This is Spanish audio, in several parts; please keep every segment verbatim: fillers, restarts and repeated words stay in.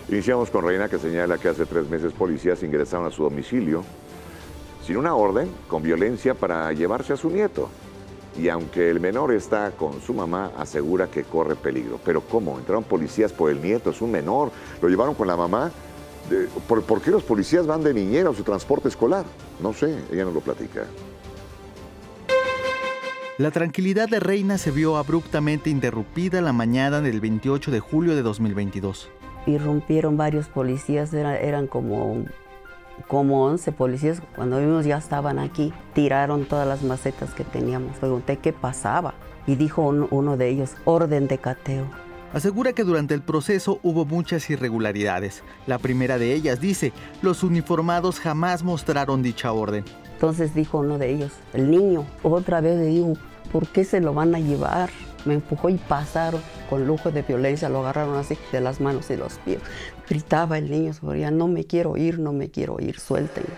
Iniciamos con Reina, que señala que hace tres meses policías ingresaron a su domicilio sin una orden, con violencia para llevarse a su nieto. Y aunque el menor está con su mamá, asegura que corre peligro. ¿Pero cómo? ¿Entraron policías por el nieto? Es un menor. ¿Lo llevaron con la mamá? De, ¿por, ¿Por qué los policías van de niñera o su transporte escolar? No sé, ella nos lo platica. La tranquilidad de Reina se vio abruptamente interrumpida la mañana del veintiocho de julio de dos mil veintidós. Irrumpieron varios policías, era, eran como, como once policías. Cuando vimos ya estaban aquí, tiraron todas las macetas que teníamos. Pregunté qué pasaba y dijo uno, uno de ellos, orden de cateo. Asegura que durante el proceso hubo muchas irregularidades. La primera de ellas dice, los uniformados jamás mostraron dicha orden. Entonces dijo uno de ellos, el niño, otra vez le digo, ¿por qué se lo van a llevar? Me empujó y pasaron con lujo de violencia, lo agarraron así de las manos y los pies. Gritaba el niño, ya no me quiero ir, no me quiero ir, suéltenme.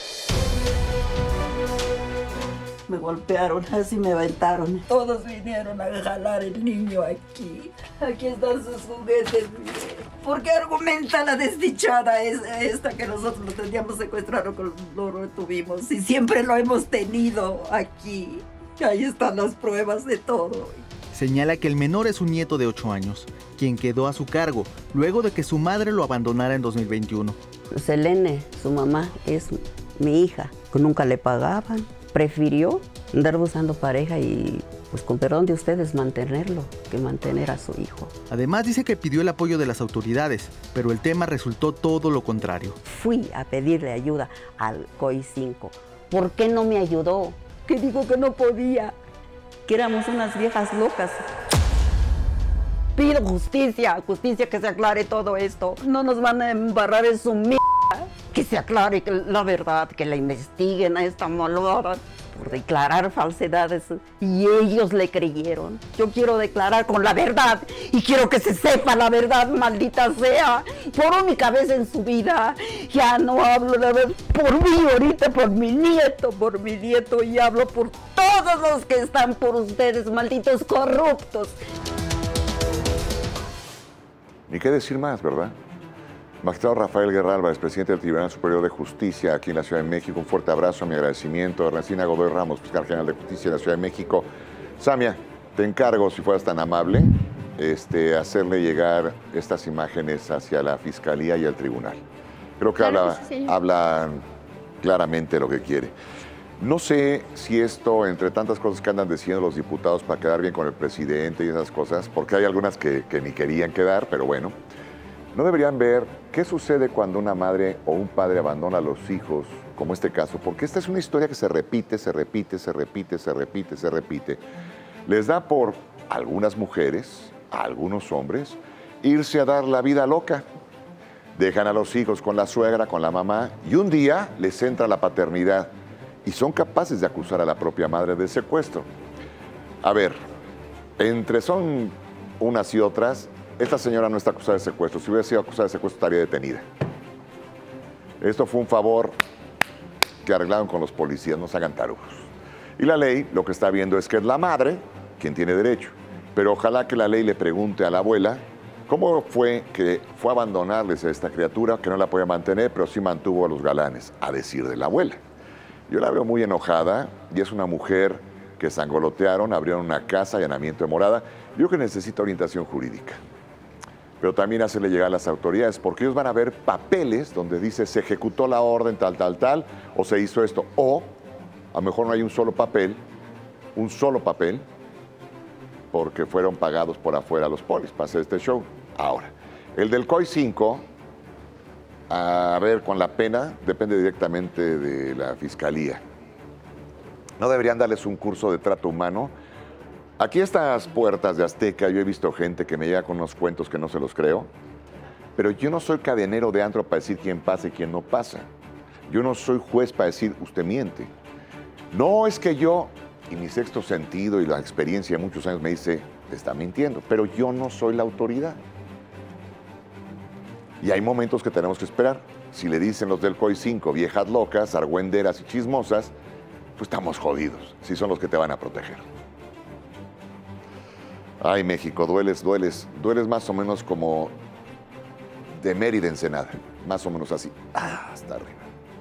Me golpearon, así me aventaron. Todos vinieron a jalar el niño aquí. Aquí están sus juguetes. ¿Por qué argumenta la desdichada esta que nosotros lo teníamos secuestrado, que lo retuvimos? Y siempre lo hemos tenido aquí. Ahí están las pruebas de todo. Señala que el menor es un nieto de ocho años, quien quedó a su cargo luego de que su madre lo abandonara en dos mil veintiuno. Selene, su mamá, es mi hija, que nunca le pagaban. Prefirió andar buscando pareja y, pues con perdón de ustedes, mantenerlo, que mantener a su hijo. Además dice que pidió el apoyo de las autoridades, pero el tema resultó todo lo contrario. Fui a pedirle ayuda al C O I cinco. ¿Por qué no me ayudó? Que dijo que no podía, que éramos unas viejas locas. Pido justicia, justicia, que se aclare todo esto. No nos van a embarrar en su mierda. Que se aclare la verdad, que la investiguen a esta malvada por declarar falsedades. Y ellos le creyeron. Yo quiero declarar con la verdad y quiero que se sepa la verdad, maldita sea. Por mi cabeza en su vida. Ya no hablo de ver por mí ahorita, por mi nieto, por mi nieto, y hablo por todos los que están por ustedes, malditos corruptos. Ni qué decir más, ¿verdad? Magistrado Rafael Guerra Álvarez, presidente del Tribunal Superior de Justicia aquí en la Ciudad de México. Un fuerte abrazo, mi agradecimiento. Ernestina Godoy Ramos, fiscal general de Justicia de la Ciudad de México. Samia, te encargo, si fueras tan amable, este, hacerle llegar estas imágenes hacia la Fiscalía y al Tribunal. Creo que Claro habla, que sí, señor. hablan claramente lo que quiere. No sé si esto, entre tantas cosas que andan diciendo los diputados para quedar bien con el presidente y esas cosas, porque hay algunas que, que ni querían quedar, pero bueno, no deberían ver qué sucede cuando una madre o un padre abandona a los hijos, como este caso, porque esta es una historia que se repite, se repite, se repite, se repite, se repite. Les da por algunas mujeres, a algunos hombres, irse a dar la vida loca. Dejan a los hijos con la suegra, con la mamá, y un día les entra la paternidad y son capaces de acusar a la propia madre de secuestro. A ver, entre son unas y otras, esta señora no está acusada de secuestro. Si hubiera sido acusada de secuestro, estaría detenida. Esto fue un favor que arreglaron con los policías, no se hagan tarugos. Y la ley lo que está viendo es que es la madre quien tiene derecho. Pero ojalá que la ley le pregunte a la abuela cómo fue que fue a abandonarles a esta criatura que no la podía mantener, pero sí mantuvo a los galanes, a decir de la abuela. Yo la veo muy enojada y es una mujer que sangolotearon, abrieron una casa, allanamiento de morada. Yo creo que necesita orientación jurídica. Pero también hacerle llegar a las autoridades, porque ellos van a ver papeles donde dice se ejecutó la orden tal, tal, tal, o se hizo esto, o a lo mejor no hay un solo papel, un solo papel, porque fueron pagados por afuera los polis para hacer este show. Ahora, el del C O I cinco, a ver, con la pena, depende directamente de la Fiscalía. ¿No deberían darles un curso de trato humano? Aquí a estas puertas de Azteca yo he visto gente que me llega con unos cuentos que no se los creo, pero yo no soy cadenero de antro para decir quién pasa y quién no pasa. Yo no soy juez para decir usted miente. No es que yo, y mi sexto sentido y la experiencia de muchos años me dice, te está mintiendo, pero yo no soy la autoridad. Y hay momentos que tenemos que esperar. Si le dicen los del C O I cinco, viejas locas, argüenderas y chismosas, pues estamos jodidos, si son los que te van a proteger. Ay, México, dueles, dueles, dueles más o menos como de Mérida, Ensenada. Más o menos así. Ah, hasta arriba.